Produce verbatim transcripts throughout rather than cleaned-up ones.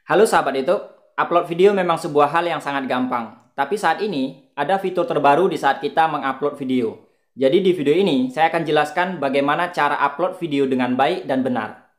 Halo sahabat YouTube, upload video memang sebuah hal yang sangat gampang. Tapi saat ini, ada fitur terbaru di saat kita mengupload video. Jadi di video ini, saya akan jelaskan bagaimana cara upload video dengan baik dan benar.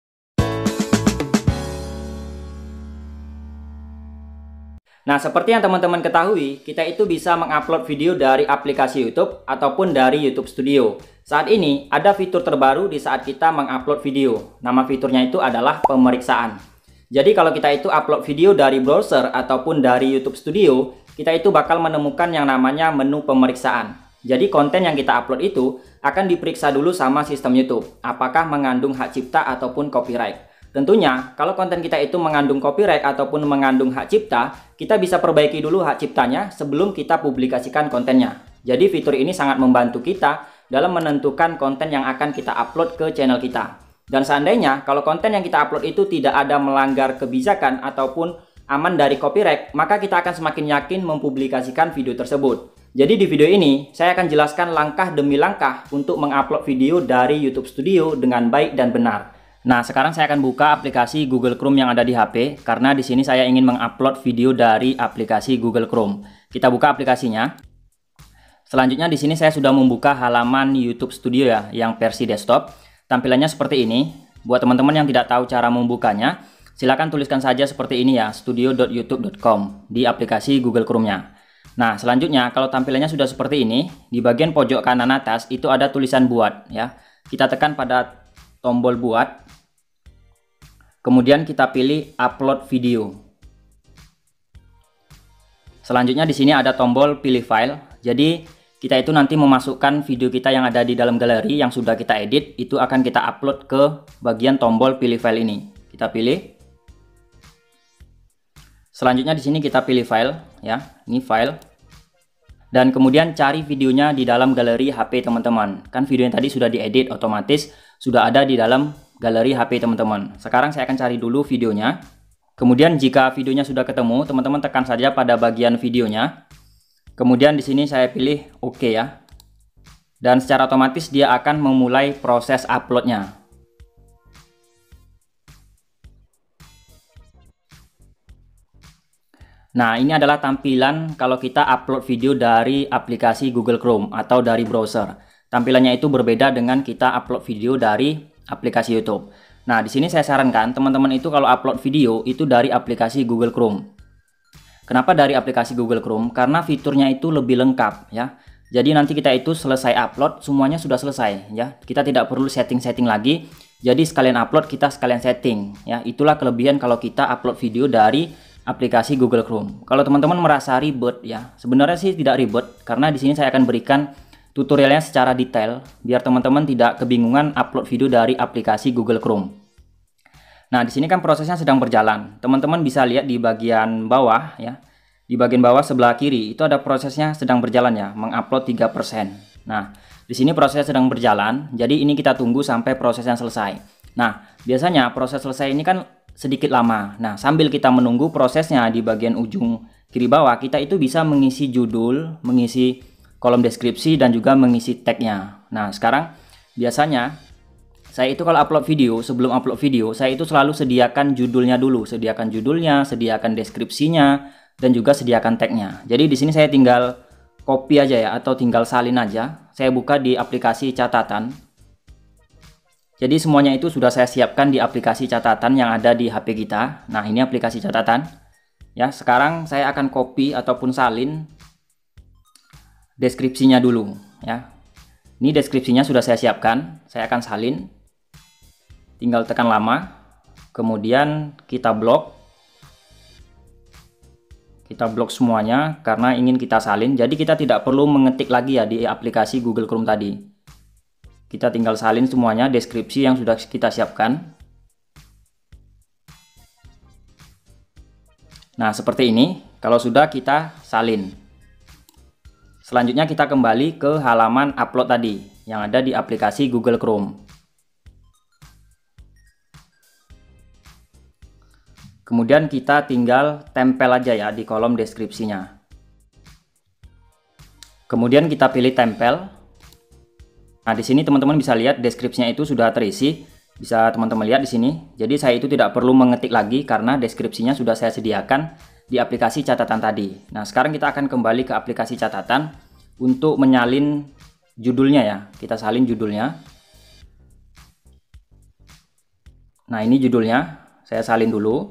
Nah, seperti yang teman-teman ketahui, kita itu bisa mengupload video dari aplikasi YouTube ataupun dari YouTube Studio. Saat ini, ada fitur terbaru di saat kita mengupload video. Nama fiturnya itu adalah pemeriksaan. Jadi kalau kita itu upload video dari browser ataupun dari YouTube Studio, kita itu bakal menemukan yang namanya menu pemeriksaan. Jadi konten yang kita upload itu akan diperiksa dulu sama sistem YouTube, apakah mengandung hak cipta ataupun copyright. Tentunya, kalau konten kita itu mengandung copyright ataupun mengandung hak cipta, kita bisa perbaiki dulu hak ciptanya sebelum kita publikasikan kontennya. Jadi fitur ini sangat membantu kita dalam menentukan konten yang akan kita upload ke channel kita. Dan seandainya kalau konten yang kita upload itu tidak ada melanggar kebijakan ataupun aman dari copyright, maka kita akan semakin yakin mempublikasikan video tersebut. Jadi di video ini, saya akan jelaskan langkah demi langkah untuk mengupload video dari YouTube Studio dengan baik dan benar. Nah, sekarang saya akan buka aplikasi Google Chrome yang ada di H P, karena di sini saya ingin mengupload video dari aplikasi Google Chrome. Kita buka aplikasinya. Selanjutnya di sini saya sudah membuka halaman YouTube Studio ya, yang versi desktop. Tampilannya seperti ini. Buat teman-teman yang tidak tahu cara membukanya, silakan tuliskan saja seperti ini ya, studio dot youtube dot com di aplikasi Google Chrome-nya. Nah, selanjutnya kalau tampilannya sudah seperti ini, di bagian pojok kanan atas itu ada tulisan buat ya. Kita tekan pada tombol buat. Kemudian kita pilih upload video. Selanjutnya di sini ada tombol pilih file. Jadi kita itu nanti memasukkan video kita yang ada di dalam galeri yang sudah kita edit, itu akan kita upload ke bagian tombol pilih file ini. Kita pilih. Selanjutnya di sini kita pilih file ya, ini file. Dan kemudian cari videonya di dalam galeri H P teman-teman. Kan video yang tadi sudah diedit otomatis sudah ada di dalam galeri H P teman-teman. Sekarang saya akan cari dulu videonya. Kemudian jika videonya sudah ketemu, teman-teman tekan saja pada bagian videonya. Kemudian di sini saya pilih oke ya. Dan secara otomatis dia akan memulai proses uploadnya. Nah, ini adalah tampilan kalau kita upload video dari aplikasi Google Chrome atau dari browser. Tampilannya itu berbeda dengan kita upload video dari aplikasi YouTube. Nah, di sini saya sarankan teman-teman itu kalau upload video itu dari aplikasi Google Chrome. Kenapa dari aplikasi Google Chrome? Karena fiturnya itu lebih lengkap ya. Jadi nanti kita itu selesai upload semuanya sudah selesai ya. Kita tidak perlu setting-setting lagi. Jadi sekalian upload kita sekalian setting ya. Itulah kelebihan kalau kita upload video dari aplikasi Google Chrome. Kalau teman-teman merasa ribet ya, sebenarnya sih tidak ribet karena di sini saya akan berikan tutorialnya secara detail biar teman-teman tidak kebingungan upload video dari aplikasi Google Chrome. Nah, di sini kan prosesnya sedang berjalan. Teman-teman bisa lihat di bagian bawah ya. Di bagian bawah sebelah kiri itu ada prosesnya sedang berjalan ya, mengupload tiga persen. Nah, di sini prosesnya sedang berjalan. Jadi ini kita tunggu sampai prosesnya selesai. Nah, biasanya proses selesai ini kan sedikit lama. Nah, sambil kita menunggu prosesnya di bagian ujung kiri bawah, kita itu bisa mengisi judul, mengisi kolom deskripsi dan juga mengisi tagnya. Nah, sekarang biasanya saya itu kalau upload video, sebelum upload video, saya itu selalu sediakan judulnya dulu, sediakan judulnya, sediakan deskripsinya, dan juga sediakan tagnya. Jadi di sini saya tinggal copy aja ya, atau tinggal salin aja. Saya buka di aplikasi catatan. Jadi semuanya itu sudah saya siapkan di aplikasi catatan yang ada di H P kita. Nah, ini aplikasi catatan. Ya, sekarang saya akan copy ataupun salin deskripsinya dulu. Ya, ini deskripsinya sudah saya siapkan. Saya akan salin. Tinggal tekan lama, kemudian kita blok. Kita blok semuanya karena ingin kita salin. Jadi kita tidak perlu mengetik lagi ya di aplikasi Google Chrome tadi. Kita tinggal salin semuanya deskripsi yang sudah kita siapkan. Nah, seperti ini. Kalau sudah kita salin. Selanjutnya kita kembali ke halaman upload tadi yang ada di aplikasi Google Chrome. Kemudian kita tinggal tempel aja ya di kolom deskripsinya. Kemudian kita pilih tempel. Nah, di sini teman-teman bisa lihat deskripsinya itu sudah terisi. Bisa teman-teman lihat di sini. Jadi saya itu tidak perlu mengetik lagi karena deskripsinya sudah saya sediakan di aplikasi catatan tadi. Nah, sekarang kita akan kembali ke aplikasi catatan untuk menyalin judulnya ya. Kita salin judulnya. Nah, ini judulnya. Saya salin dulu.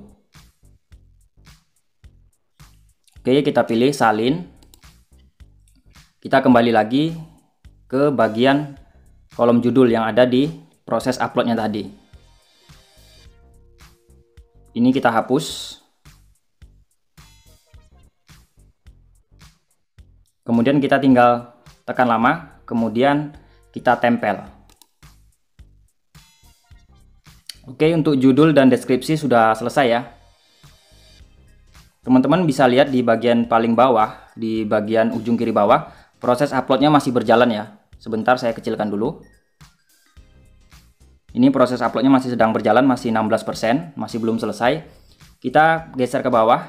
Oke, kita pilih salin. Kita kembali lagi ke bagian kolom judul yang ada di proses uploadnya tadi. Ini kita hapus. Kemudian kita tinggal tekan lama, kemudian kita tempel. Oke, untuk judul dan deskripsi sudah selesai ya. Teman-teman bisa lihat di bagian paling bawah, di bagian ujung kiri bawah, proses uploadnya masih berjalan ya. Sebentar saya kecilkan dulu. Ini proses uploadnya masih sedang berjalan, masih enam belas persen, masih belum selesai. Kita geser ke bawah.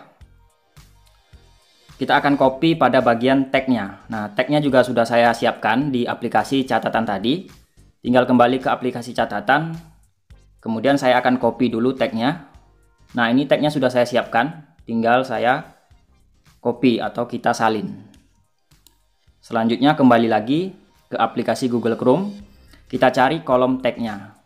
Kita akan copy pada bagian tagnya. Nah, tagnya juga sudah saya siapkan di aplikasi catatan tadi. Tinggal kembali ke aplikasi catatan. Kemudian saya akan copy dulu tagnya. Nah, ini tagnya sudah saya siapkan. Tinggal saya copy atau kita salin. Selanjutnya kembali lagi ke aplikasi Google Chrome. Kita cari kolom tagnya.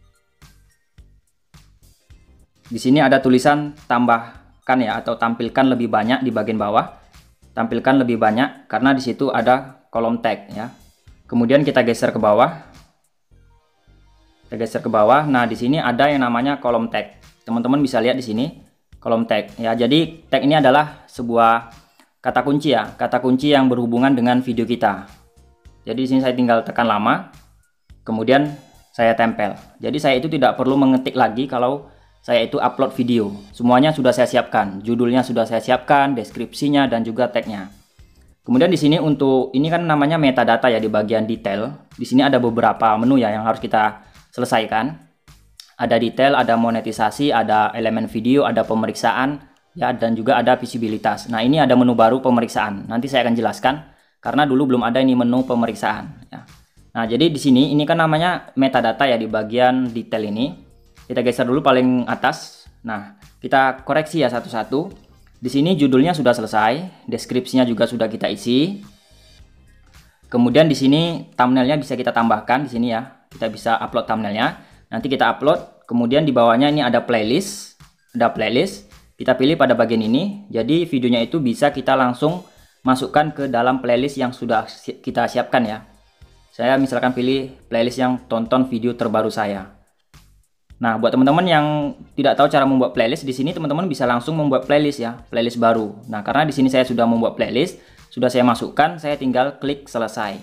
Di sini ada tulisan tambahkan ya, atau tampilkan lebih banyak di bagian bawah. Tampilkan lebih banyak karena di situ ada kolom tag ya. Kemudian kita geser ke bawah. Kita geser ke bawah. Nah, di sini ada yang namanya kolom tag. Teman-teman bisa lihat di sini kolom tag ya. Jadi tag ini adalah sebuah kata kunci ya, kata kunci yang berhubungan dengan video kita. Jadi di sini saya tinggal tekan lama, kemudian saya tempel. Jadi saya itu tidak perlu mengetik lagi kalau saya itu upload video. Semuanya sudah saya siapkan, judulnya sudah saya siapkan, deskripsinya dan juga tagnya. Kemudian di sini untuk ini kan namanya metadata ya, di bagian detail. Di sini ada beberapa menu ya yang harus kita selesaikan. Ada detail, ada monetisasi, ada elemen video, ada pemeriksaan ya, dan juga ada visibilitas. Nah, ini ada menu baru pemeriksaan. Nanti saya akan jelaskan karena dulu belum ada ini menu pemeriksaan ya. Nah, jadi di sini ini kan namanya metadata ya, di bagian detail ini. Kita geser dulu paling atas. Nah, kita koreksi ya satu-satu. Di sini judulnya sudah selesai, deskripsinya juga sudah kita isi. Kemudian di sini thumbnailnya bisa kita tambahkan di sini ya. Kita bisa upload thumbnailnya. Nanti kita upload. Kemudian di bawahnya ini ada playlist. Ada playlist. Kita pilih pada bagian ini. Jadi videonya itu bisa kita langsung masukkan ke dalam playlist yang sudah kita siapkan ya. Saya misalkan pilih playlist yang tonton video terbaru saya. Nah, buat teman-teman yang tidak tahu cara membuat playlist, di sini teman-teman bisa langsung membuat playlist ya, playlist baru. Nah, karena di sini saya sudah membuat playlist, sudah saya masukkan, saya tinggal klik selesai.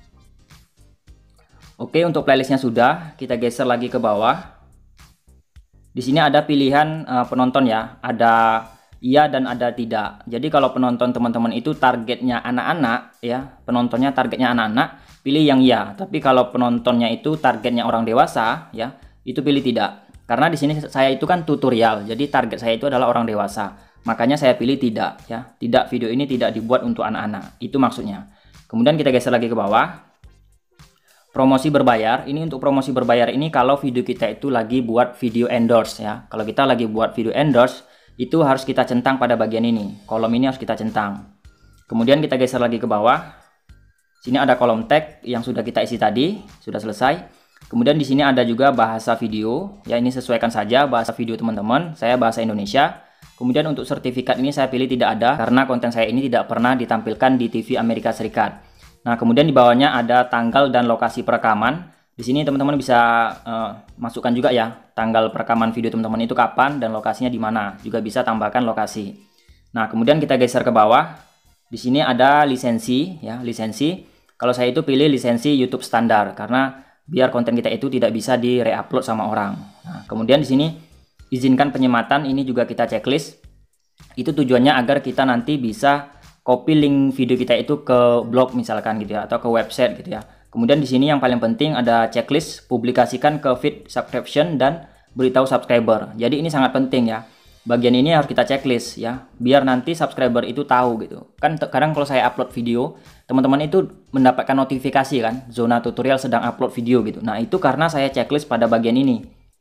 Oke, untuk playlistnya sudah, kita geser lagi ke bawah. Di sini ada pilihan uh, penonton ya, ada iya dan ada tidak. Jadi kalau penonton teman-teman itu targetnya anak-anak ya, penontonnya targetnya anak-anak, pilih yang iya. Tapi kalau penontonnya itu targetnya orang dewasa ya, itu pilih tidak. Karena di sini saya itu kan tutorial, jadi target saya itu adalah orang dewasa. Makanya saya pilih tidak ya. Tidak, video ini tidak dibuat untuk anak-anak. Itu maksudnya. Kemudian kita geser lagi ke bawah. Promosi berbayar. Ini untuk promosi berbayar ini kalau video kita itu lagi buat video endorse ya. Kalau kita lagi buat video endorse, itu harus kita centang pada bagian ini. Kolom ini harus kita centang. Kemudian kita geser lagi ke bawah. Sini ada kolom tag yang sudah kita isi tadi, sudah selesai. Kemudian di sini ada juga bahasa video, ya ini sesuaikan saja bahasa video teman-teman. Saya bahasa Indonesia. Kemudian untuk sertifikat ini saya pilih tidak ada karena konten saya ini tidak pernah ditampilkan di T V Amerika Serikat. Nah, kemudian di bawahnya ada tanggal dan lokasi perekaman. Di sini teman-teman bisa uh, masukkan juga ya tanggal perekaman video teman-teman itu kapan dan lokasinya di mana. Juga bisa tambahkan lokasi. Nah, kemudian kita geser ke bawah. Di sini ada lisensi, ya lisensi. Kalau saya itu pilih lisensi YouTube standar karena biar konten kita itu tidak bisa di re-upload sama orang. Nah, kemudian di sini izinkan penyematan, ini juga kita checklist. Itu tujuannya agar kita nanti bisa copy link video kita itu ke blog misalkan gitu ya, atau ke website gitu ya. Kemudian di sini yang paling penting ada checklist, publikasikan ke feed subscription dan beritahu subscriber. Jadi ini sangat penting ya. Bagian ini harus kita checklist ya, biar nanti subscriber itu tahu gitu. Kan kadang kalau saya upload video, teman-teman itu mendapatkan notifikasi kan, zona tutorial sedang upload video gitu. Nah, itu karena saya checklist pada bagian ini.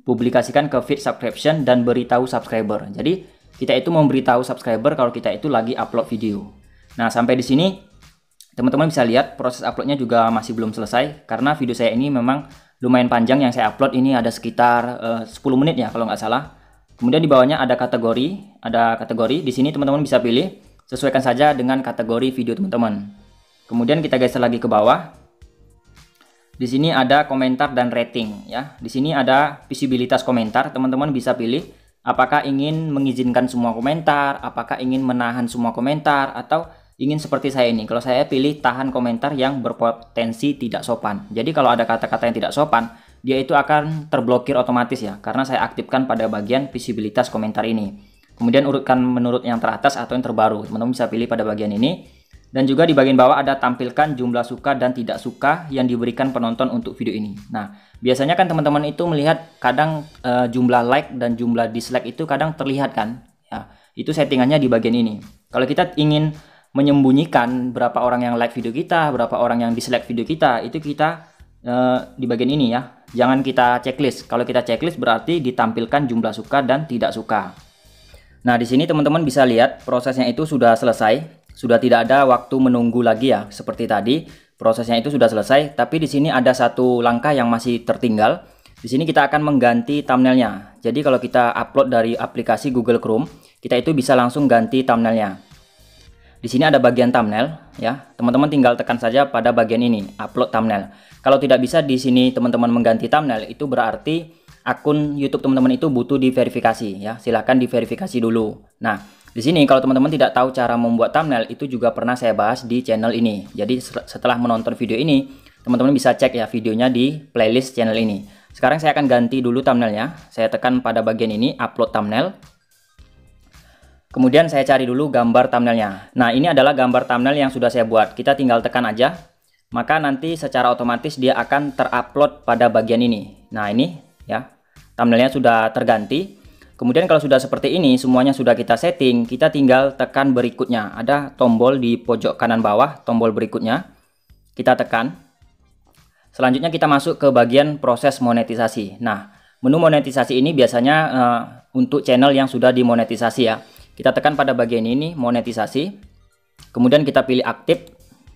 publikasikan ke feed subscription dan beritahu subscriber. Jadi kita itu memberitahu subscriber kalau kita itu lagi upload video. Nah, sampai di sini teman-teman bisa lihat proses uploadnya juga masih belum selesai karena video saya ini memang lumayan panjang. Yang saya upload ini ada sekitar uh, sepuluh menit ya kalau nggak salah. Kemudian di bawahnya ada kategori, ada kategori. Di sini teman-teman bisa pilih, sesuaikan saja dengan kategori video teman-teman. Kemudian kita geser lagi ke bawah. Di sini ada komentar dan rating ya. Di sini ada visibilitas komentar. Teman-teman bisa pilih apakah ingin mengizinkan semua komentar, apakah ingin menahan semua komentar, atau ingin seperti saya ini. Kalau saya pilih tahan komentar yang berpotensi tidak sopan. Jadi kalau ada kata-kata yang tidak sopan, dia itu akan terblokir otomatis ya, karena saya aktifkan pada bagian visibilitas komentar ini. Kemudian urutkan menurut yang teratas atau yang terbaru. Teman-teman bisa pilih pada bagian ini. Dan juga di bagian bawah ada tampilkan jumlah suka dan tidak suka yang diberikan penonton untuk video ini. Nah, biasanya kan teman-teman itu melihat kadang e, jumlah like dan jumlah dislike itu kadang terlihat kan. Ya, itu settingannya di bagian ini. Kalau kita ingin menyembunyikan berapa orang yang like video kita, berapa orang yang dislike video kita, itu kita e, di bagian ini ya. Jangan kita checklist. Kalau kita checklist berarti ditampilkan jumlah suka dan tidak suka. Nah, di sini teman-teman bisa lihat prosesnya itu sudah selesai. Sudah tidak ada waktu menunggu lagi ya, seperti tadi prosesnya itu sudah selesai. Tapi di sini ada satu langkah yang masih tertinggal. Di sini kita akan mengganti thumbnailnya. Jadi kalau kita upload dari aplikasi Google Chrome, kita itu bisa langsung ganti thumbnailnya. Di sini ada bagian thumbnail ya. Teman-teman tinggal tekan saja pada bagian ini, upload thumbnail. Kalau tidak bisa di sini teman-teman mengganti thumbnail, itu berarti akun YouTube teman-teman itu butuh diverifikasi ya. Silahkan diverifikasi dulu. Nah, di sini kalau teman-teman tidak tahu cara membuat thumbnail, itu juga pernah saya bahas di channel ini. Jadi setelah menonton video ini, teman-teman bisa cek ya videonya di playlist channel ini. Sekarang saya akan ganti dulu thumbnailnya. Saya tekan pada bagian ini, upload thumbnail. Kemudian saya cari dulu gambar thumbnailnya. Nah, ini adalah gambar thumbnail yang sudah saya buat. Kita tinggal tekan aja, maka nanti secara otomatis dia akan terupload pada bagian ini. Nah, ini ya, thumbnailnya sudah terganti. Kemudian kalau sudah seperti ini, semuanya sudah kita setting, kita tinggal tekan berikutnya. Ada tombol di pojok kanan bawah, tombol berikutnya. Kita tekan. Selanjutnya kita masuk ke bagian proses monetisasi. Nah, menu monetisasi ini biasanya uh, untuk channel yang sudah dimonetisasi ya. Kita tekan pada bagian ini, monetisasi. Kemudian kita pilih aktif.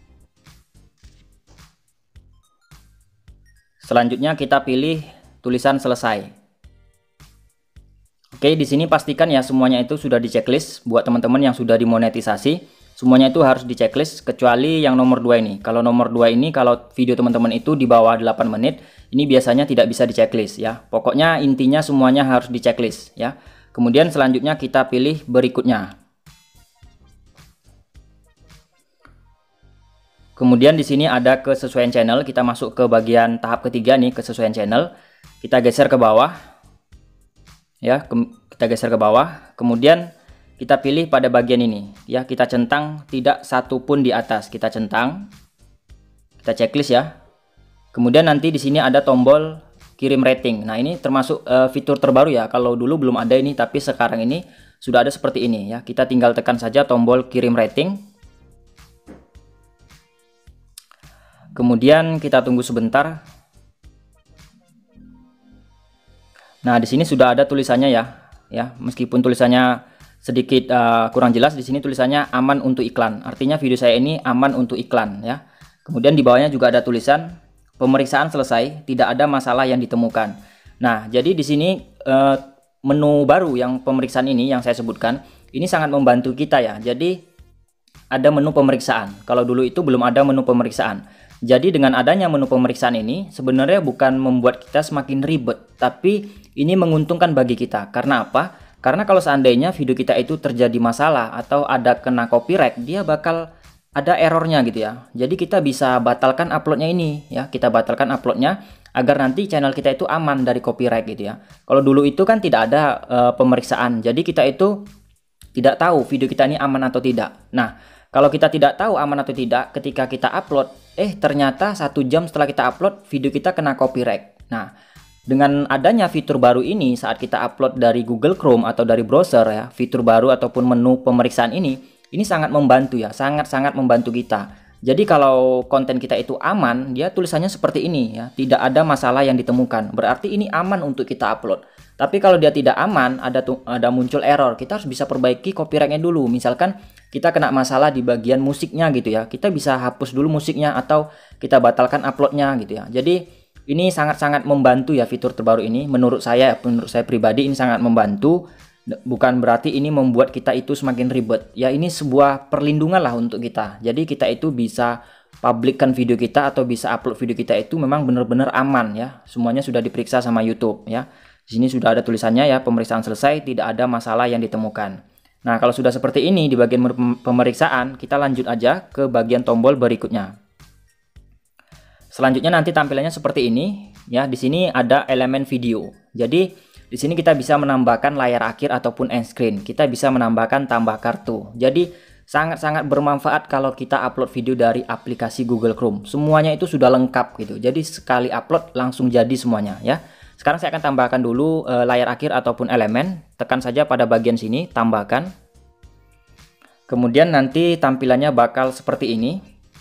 Selanjutnya kita pilih tulisan selesai. Oke, di sini pastikan ya semuanya itu sudah di checklist. Buat teman-teman yang sudah dimonetisasi, semuanya itu harus di checklist kecuali yang nomor dua ini. Kalau nomor dua ini, kalau video teman-teman itu di bawah delapan menit, ini biasanya tidak bisa di checklist ya. Pokoknya intinya semuanya harus di checklist ya. Kemudian selanjutnya kita pilih berikutnya. Kemudian di sini ada kesesuaian channel. Kita masuk ke bagian tahap ketiga nih, kesesuaian channel. Kita geser ke bawah. Ya, kita geser ke bawah, kemudian kita pilih pada bagian ini ya, kita centang tidak satu pun di atas, kita centang, kita checklist ya. Kemudian nanti di sini ada tombol kirim rating. Nah, ini termasuk uh, fitur terbaru ya, kalau dulu belum ada ini, tapi sekarang ini sudah ada seperti ini ya. Kita tinggal tekan saja tombol kirim rating, kemudian kita tunggu sebentar. Nah, di sini sudah ada tulisannya ya, ya meskipun tulisannya sedikit uh, kurang jelas. Di sini tulisannya aman untuk iklan, artinya video saya ini aman untuk iklan ya. Kemudian di bawahnya juga ada tulisan pemeriksaan selesai, tidak ada masalah yang ditemukan. Nah, jadi di sini uh, menu baru yang pemeriksaan ini yang saya sebutkan, ini sangat membantu kita ya. Jadi ada menu pemeriksaan, kalau dulu itu belum ada menu pemeriksaan. Jadi dengan adanya menu pemeriksaan ini sebenarnya bukan membuat kita semakin ribet, tapi ini menguntungkan bagi kita. Karena apa? Karena kalau seandainya video kita itu terjadi masalah atau ada kena copyright, dia bakal ada errornya gitu ya. Jadi kita bisa batalkan uploadnya ini ya, kita batalkan uploadnya agar nanti channel kita itu aman dari copyright gitu ya. Kalau dulu itu kan tidak ada uh, pemeriksaan, jadi kita itu tidak tahu video kita ini aman atau tidak. Nah, kalau kita tidak tahu aman atau tidak, ketika kita upload, eh ternyata satu jam setelah kita upload, video kita kena copyright. Nah, dengan adanya fitur baru ini, saat kita upload dari Google Chrome atau dari browser ya, fitur baru ataupun menu pemeriksaan ini, ini sangat membantu ya, sangat-sangat membantu kita. Jadi kalau konten kita itu aman, dia tulisannya seperti ini ya, tidak ada masalah yang ditemukan. Berarti ini aman untuk kita upload. Tapi kalau dia tidak aman, ada ada muncul error, kita harus bisa perbaiki copyrightnya dulu. Misalkan kita kena masalah di bagian musiknya gitu ya, kita bisa hapus dulu musiknya atau kita batalkan uploadnya gitu ya. Jadi ini sangat-sangat membantu ya fitur terbaru ini. Menurut saya, menurut saya pribadi ini sangat membantu. Bukan berarti ini membuat kita itu semakin ribet. Ya ini sebuah perlindungan lah untuk kita. Jadi kita itu bisa publikkan video kita atau bisa upload video kita itu memang benar-benar aman ya. Semuanya sudah diperiksa sama YouTube ya. Di sini sudah ada tulisannya ya, pemeriksaan selesai, tidak ada masalah yang ditemukan. Nah, kalau sudah seperti ini di bagian pemeriksaan, kita lanjut aja ke bagian tombol berikutnya. Selanjutnya nanti tampilannya seperti ini ya. Di sini ada elemen video. Jadi di sini kita bisa menambahkan layar akhir ataupun end screen. Kita bisa menambahkan tambah kartu. Jadi sangat-sangat bermanfaat kalau kita upload video dari aplikasi Google Chrome. Semuanya itu sudah lengkap gitu. Jadi sekali upload langsung jadi semuanya ya. Sekarang saya akan tambahkan dulu e, layar akhir ataupun elemen. Tekan saja pada bagian sini, tambahkan. Kemudian nanti tampilannya bakal seperti ini.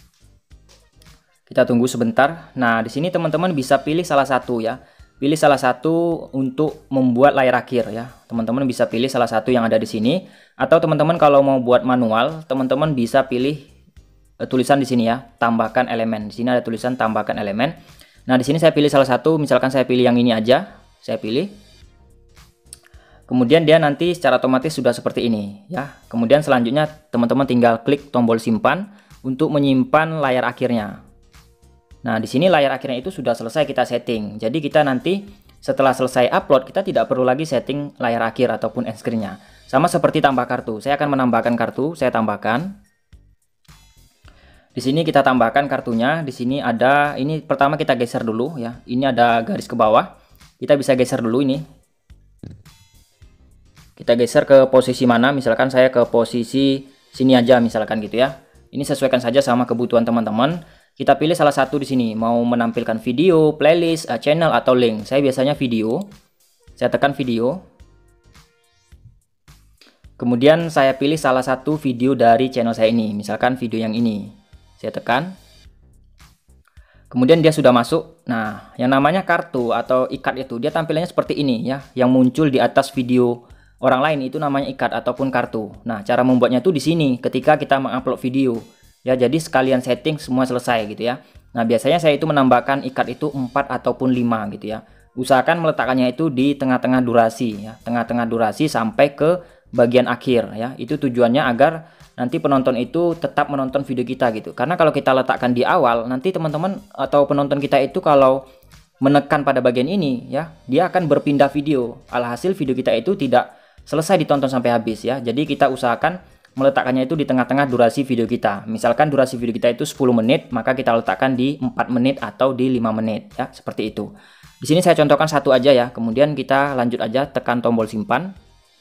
Kita tunggu sebentar. Nah, di sini teman-teman bisa pilih salah satu ya. Pilih salah satu untuk membuat layar akhir ya. Teman-teman bisa pilih salah satu yang ada di sini, atau teman-teman kalau mau buat manual, teman-teman bisa pilih uh, tulisan di sini ya, tambahkan elemen. Di sini ada tulisan tambahkan elemen. Nah, di sini saya pilih salah satu, misalkan saya pilih yang ini aja. Saya pilih. Kemudian dia nanti secara otomatis sudah seperti ini ya. Kemudian selanjutnya teman-teman tinggal klik tombol simpan untuk menyimpan layar akhirnya. Nah, di sini layar akhirnya itu sudah selesai kita setting. Jadi kita nanti setelah selesai upload, kita tidak perlu lagi setting layar akhir ataupun end screen-nya. Sama seperti tambah kartu. Saya akan menambahkan kartu, saya tambahkan. Di sini kita tambahkan kartunya. Di sini ada, ini pertama kita geser dulu ya. Ini ada garis ke bawah. Kita bisa geser dulu ini. Kita geser ke posisi mana? Misalkan saya ke posisi sini aja misalkan gitu ya. Ini sesuaikan saja sama kebutuhan teman-teman. Kita pilih salah satu di sini, mau menampilkan video, playlist, channel, atau link. Saya biasanya video. Saya tekan video. Kemudian saya pilih salah satu video dari channel saya ini, misalkan video yang ini. Saya tekan. Kemudian dia sudah masuk. Nah, yang namanya kartu atau ikat itu, dia tampilannya seperti ini ya. Yang muncul di atas video orang lain itu namanya ikat ataupun kartu. Nah, cara membuatnya itu di sini ketika kita mengupload video. Ya, jadi sekalian setting semua selesai gitu ya. Nah, biasanya saya itu menambahkan ikat itu empat ataupun lima gitu ya. Usahakan meletakkannya itu di tengah-tengah durasi ya, tengah-tengah durasi sampai ke bagian akhir ya. Itu tujuannya agar nanti penonton itu tetap menonton video kita gitu. Karena kalau kita letakkan di awal, nanti teman-teman atau penonton kita itu kalau menekan pada bagian ini ya, dia akan berpindah video. Alhasil video kita itu tidak selesai ditonton sampai habis ya. Jadi kita usahakan meletakkannya itu di tengah-tengah durasi video kita. Misalkan durasi video kita itu sepuluh menit, maka kita letakkan di empat menit atau di lima menit ya, seperti itu. Di sini saya contohkan satu aja ya. Kemudian kita lanjut aja, tekan tombol simpan.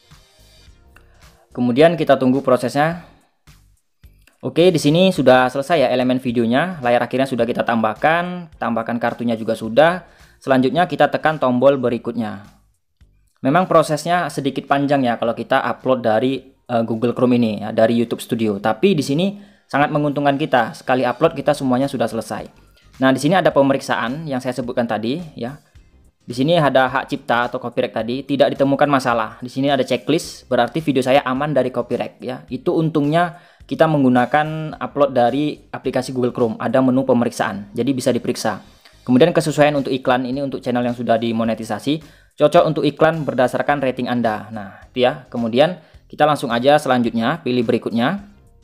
Kemudian kita tunggu prosesnya. Oke, di sini sudah selesai ya elemen videonya. Layar akhirnya sudah kita tambahkan, tambahkan kartunya juga sudah. Selanjutnya kita tekan tombol berikutnya. Memang prosesnya sedikit panjang ya kalau kita upload dari Google Chrome ini ya, dari YouTube Studio. Tapi di sini sangat menguntungkan kita. Sekali upload kita semuanya sudah selesai. Nah, di sini ada pemeriksaan yang saya sebutkan tadi ya. Di sini ada hak cipta atau copyright tadi, tidak ditemukan masalah. Di sini ada checklist, berarti video saya aman dari copyright ya. Itu untungnya kita menggunakan upload dari aplikasi Google Chrome. Ada menu pemeriksaan. Jadi bisa diperiksa. Kemudian kesesuaian untuk iklan, ini untuk channel yang sudah dimonetisasi. Cocok untuk iklan berdasarkan rating Anda. Nah, itu ya. Kemudian kita langsung aja selanjutnya, pilih berikutnya.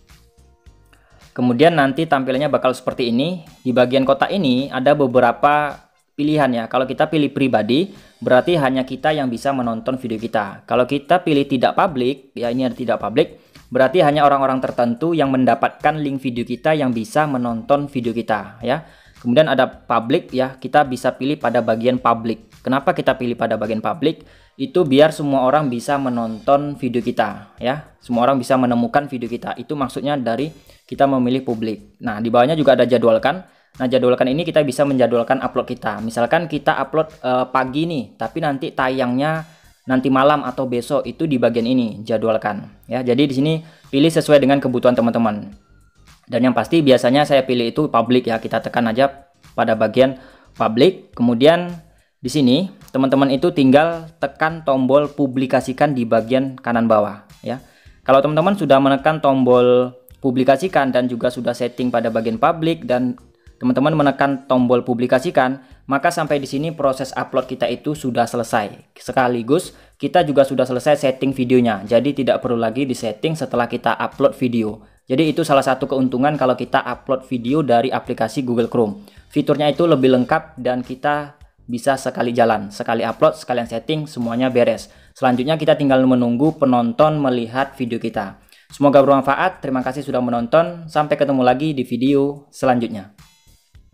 Kemudian nanti tampilannya bakal seperti ini. Di bagian kotak ini ada beberapa pilihan ya. Kalau kita pilih pribadi, berarti hanya kita yang bisa menonton video kita. Kalau kita pilih tidak publik, ya ini ada tidak publik, berarti hanya orang-orang tertentu yang mendapatkan link video kita yang bisa menonton video kita ya. Kemudian ada publik ya, kita bisa pilih pada bagian publik. Kenapa kita pilih pada bagian publik? Itu biar semua orang bisa menonton video kita ya. Semua orang bisa menemukan video kita. Itu maksudnya dari kita memilih publik. Nah, di bawahnya juga ada jadwalkan. Nah, jadwalkan ini kita bisa menjadwalkan upload kita. Misalkan kita upload uh, pagi nih, tapi nanti tayangnya nanti malam atau besok, itu di bagian ini jadwalkan ya. Jadi di sini pilih sesuai dengan kebutuhan teman-teman. Dan yang pasti biasanya saya pilih itu public ya. Kita tekan aja pada bagian public. Kemudian di sini teman-teman itu tinggal tekan tombol publikasikan di bagian kanan bawah ya. Kalau teman-teman sudah menekan tombol publikasikan dan juga sudah setting pada bagian public dan teman-teman menekan tombol publikasikan, maka sampai di sini proses upload kita itu sudah selesai. Sekaligus kita juga sudah selesai setting videonya. Jadi tidak perlu lagi disetting setelah kita upload video. Jadi itu salah satu keuntungan kalau kita upload video dari aplikasi Google Chrome. Fiturnya itu lebih lengkap dan kita bisa sekali jalan, sekali upload, sekalian setting, semuanya beres. Selanjutnya kita tinggal menunggu penonton melihat video kita. Semoga bermanfaat. Terima kasih sudah menonton. Sampai ketemu lagi di video selanjutnya.